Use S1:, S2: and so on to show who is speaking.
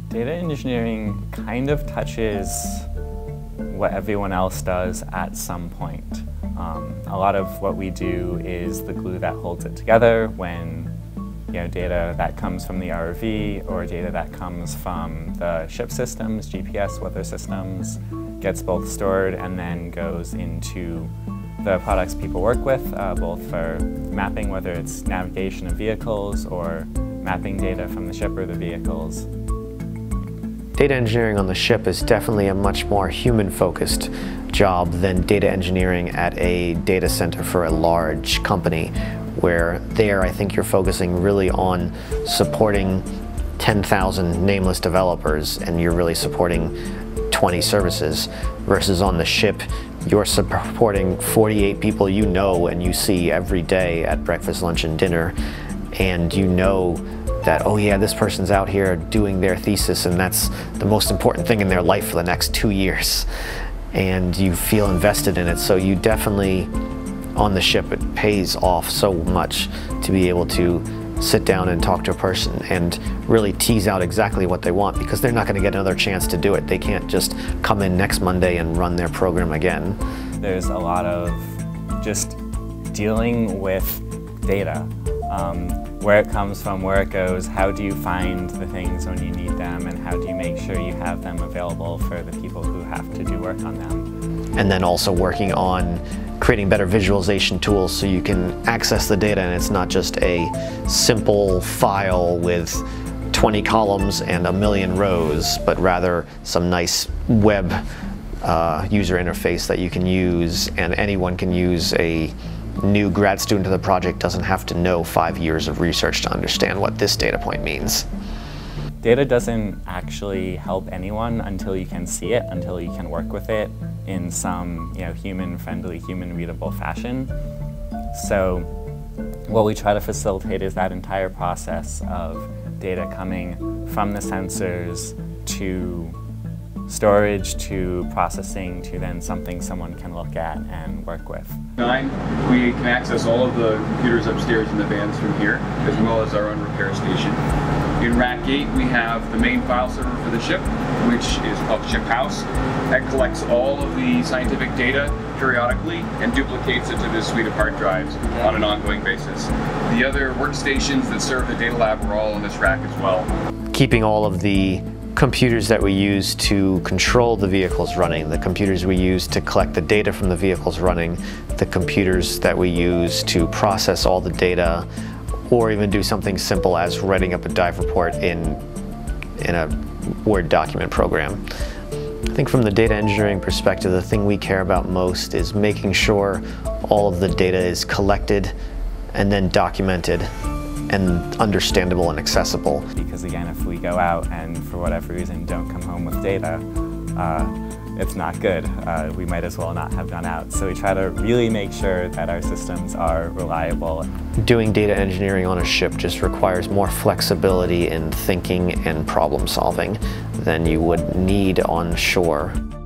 S1: Data engineering kind of touches what everyone else does at some point. A lot of what we do is the glue that holds it together when data that comes from the ROV or data that comes from the ship systems, GPS, weather systems, gets both stored and then goes into the products people work with, both for mapping, whether it's navigation of vehicles or mapping data from the ship or the vehicles.
S2: Data engineering on the ship is definitely a much more human-focused job than data engineering at a data center for a large company, where there I think you're focusing really on supporting 10,000 nameless developers and you're really supporting 20 services, versus on the ship you're supporting 48 people you know and you see every day at breakfast, lunch, and dinner, and you know that, oh yeah, this person's out here doing their thesis and that's the most important thing in their life for the next 2 years, and you feel invested in it. So you definitely, on the ship, it pays off so much to be able to sit down and talk to a person and really tease out exactly what they want, because they're not going to get another chance to do it. They can't just come in next Monday and run their program again.
S1: There's a lot of just dealing with data. Where it comes from, where it goes, how do you find the things when you need them, and how do you make sure you have them available for the people who have to do work on them.
S2: And then also working on creating better visualization tools so you can access the data and it's not just a simple file with 20 columns and a million rows, but rather some nice web user interface that you can use, and anyone can use. A new grad student to the project doesn't have to know 5 years of research to understand what this data point means.
S1: Data doesn't actually help anyone until you can see it, until you can work with it in some human-friendly, human-readable fashion. So what we try to facilitate is that entire process of data coming from the sensors to storage to processing to then something someone can look at and work with.
S3: We can access all of the computers upstairs in the vans from here, as well as our own repair station. In Rack 8 we have the main file server for the ship, which is called Ship House. That collects all of the scientific data periodically and duplicates it to this suite of hard drives on an ongoing basis. The other workstations that serve the data lab are all in this rack as well.
S2: Keeping all of the computers that we use to control the vehicles running, the computers we use to collect the data from the vehicles running, the computers that we use to process all the data, or even do something simple as writing up a dive report in a Word document program. I think from the data engineering perspective, the thing we care about most is making sure all of the data is collected and then documented and understandable and accessible.
S1: Because again, if we go out and for whatever reason don't come home with data, it's not good. We might as well not have gone out. So we try to really make sure that our systems are reliable.
S2: Doing data engineering on a ship just requires more flexibility in thinking and problem solving than you would need on shore.